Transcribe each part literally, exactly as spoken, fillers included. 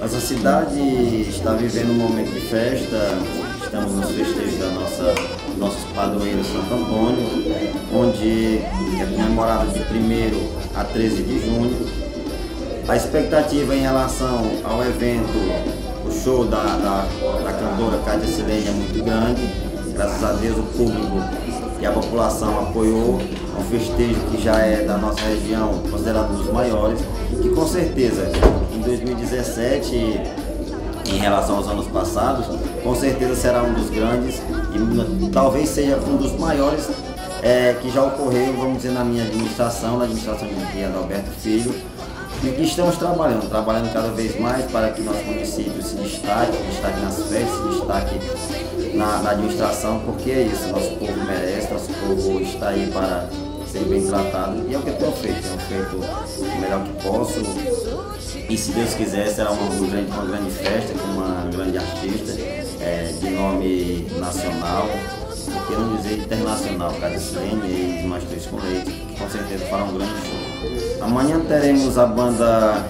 Nossa cidade está vivendo um momento de festa, estamos nos festejos da nossa, nossos padroeiros Santo Antônio, onde é comemorado de primeiro a treze de junho. A expectativa em relação ao evento, o show da, da, da cantora Cátia Silene é muito grande. Graças a Deus o público e a população apoiou. É um festejo que já é da nossa região considerado um dos maiores, que com certeza em dois mil e dezessete, em relação aos anos passados, com certeza será um dos grandes e talvez seja um dos maiores é, que já ocorreu, vamos dizer, na minha administração, na administração de Adalberto Filho. E que estamos trabalhando, trabalhando cada vez mais para que nosso município se destaque, destaque nas festas, se destaque na, na administração, porque é isso, nosso povo merece, nosso povo está aí para ser bem tratado e é o que eu tenho feito, tenho feito o melhor que posso e se Deus quiser será uma, uma, grande, uma grande festa com uma grande artista é, de nome nacional, por que não dizer internacional, Cátia Silene e mais três com leite, que com certeza fará um grande show. Amanhã teremos a banda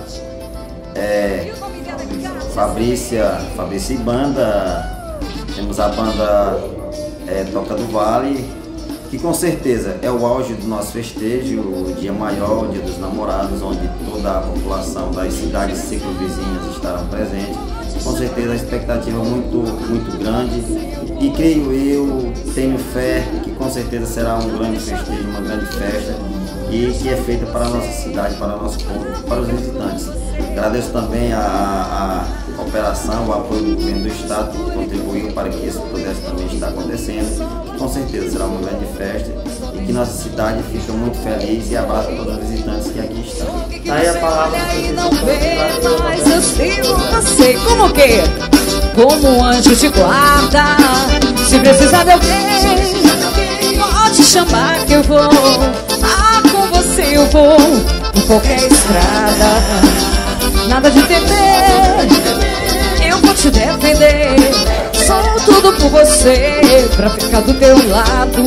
é, Fabrícia, Fabrícia e Banda, temos a banda é, Toca do Vale, que com certeza é o auge do nosso festejo, o dia maior, o dia dos namorados, onde toda a população das cidades circunvizinhas estarão presentes. Com certeza a expectativa é muito, muito grande e creio eu, tenho fé que com certeza será um grande festejo, uma grande festa e que é feita para a nossa cidade, para o nosso povo, para os visitantes. Agradeço também a, a, a operação, o apoio do governo do estado que contribuiu para que isso pudesse também estar acontecendo. Com certeza será uma grande festa e que nossa cidade fica muito feliz e abraça todos os visitantes que aqui estão. Aí a palavra e não vê, mas eu sigo você. Como que? Como um anjo te guarda. Se precisar de alguém, pode chamar que eu vou. Ah, com você eu vou por qualquer estrada. Nada de temer, eu vou te defender. Sou tudo por você, pra ficar do teu lado.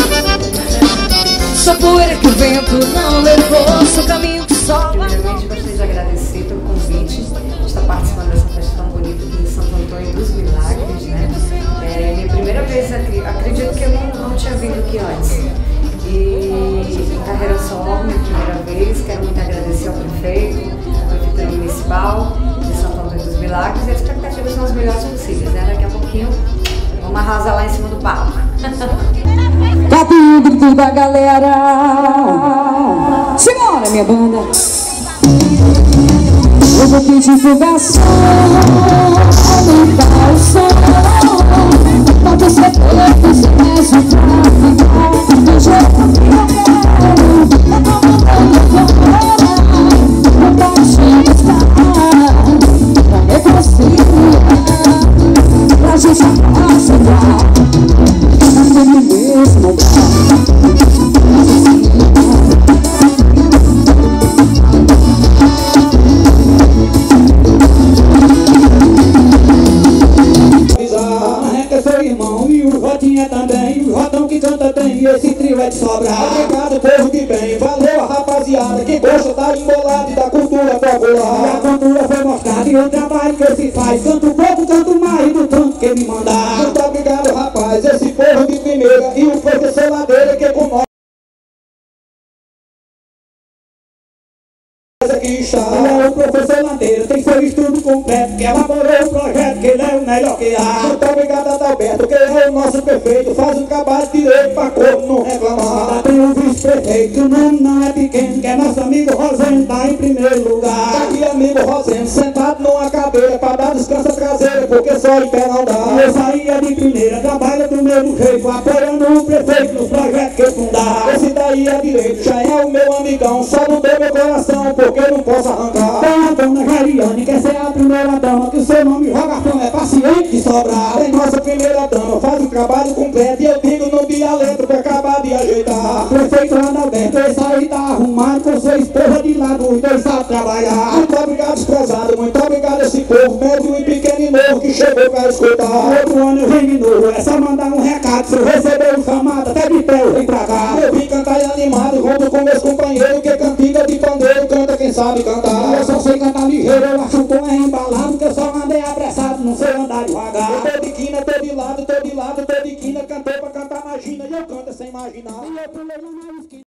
Sou poeira que o vento não levou, sou caminho que só. Primeiramente, gostaria de agradecer pelo convite de estar participando dessa festa tão bonita aqui em Santo Antônio dos Milagres, né? É minha primeira vez, acredito que eu não, não tinha vindo aqui antes. E em carreira solo, minha primeira vez, quero muito agradecer ao prefeito, à prefeitura municipal de Santo Antônio dos Milagres, e as expectativas são as melhores possíveis, né? Daqui a pouquinho vamos arrasar lá em cima do palco. Cadê o grito da galera? Simbora, minha banda. Eu vou pedir divulgação, aumentar o som. Pode ser feito, se mexe pra ficar. Do jeito que eu quero, eu tô mandando fora. Eu tô enchendo os caras pra reconciliar, pra gente aproximar. Naquele mesmo lugar. Também, o Rodão que canta bem, esse trio é de sobrar. Obrigado, povo que vem, valeu a rapaziada que gosta da embolada e da cultura popular. E a cultura foi mostrada e o trabalho que se faz, canto pouco, canto mais do tanto que me mandar. Muito obrigado, rapaz, esse povo de primeira e o professor Ladeira que com nós aqui está. Ele é o professor Ladeira, tem seu estudo completo, que elaborou o projeto, que ele é o melhor que há. Muito obrigado, Adalberto, que é o nosso prefeito, faz um trabalho direito pra corpo não reclamar. Lá tem um vice-prefeito, o nome não é pequeno, que é nosso amigo Rosendo, tá em primeiro lugar. Tá aqui, amigo Rosendo, sentado numa cadeira pra dar descanso traseira, porque só em pé não dá. Esse aí é de primeira, trabalha do mesmo jeito, apoiando o prefeito nos projetos que fundar. Esse daí é direito, já é o meu amigão, só não deu meu coração, porque eu não posso arrancar. Tem a dona Jariane, que essa é a primeira dama, que o seu nome joga fama, é paciente de sobrar. Tem nossa primeira dama, faz um trabalho completo, e eu digo no dialeto pra acabar de ajeitar. Prefeito Adalberto, esse aí tá arrumado, com sua esposa de lado, os dois sabem trabalhar. Muito obrigado, prezado, muito obrigado esse povo, médio e pequeno e novo, que chegou pra escutar. Outro ano eu venho de novo, é só mandar um recado, se eu receber um chamado, até de pé eu venho pra cá. Eu vim cantar animado, junto com meus companheiros, que cantiga de pandeiro, canta quem sabe cantar. Eu só sei cantar ligeiro, eu acho bom é embalado, que pagar. Eu tô de quina, tô de lado, tô de lado, tô de quina. Cantou pra cantar, imagina, e eu canto sem imaginar. E eu pulei lá na esquina.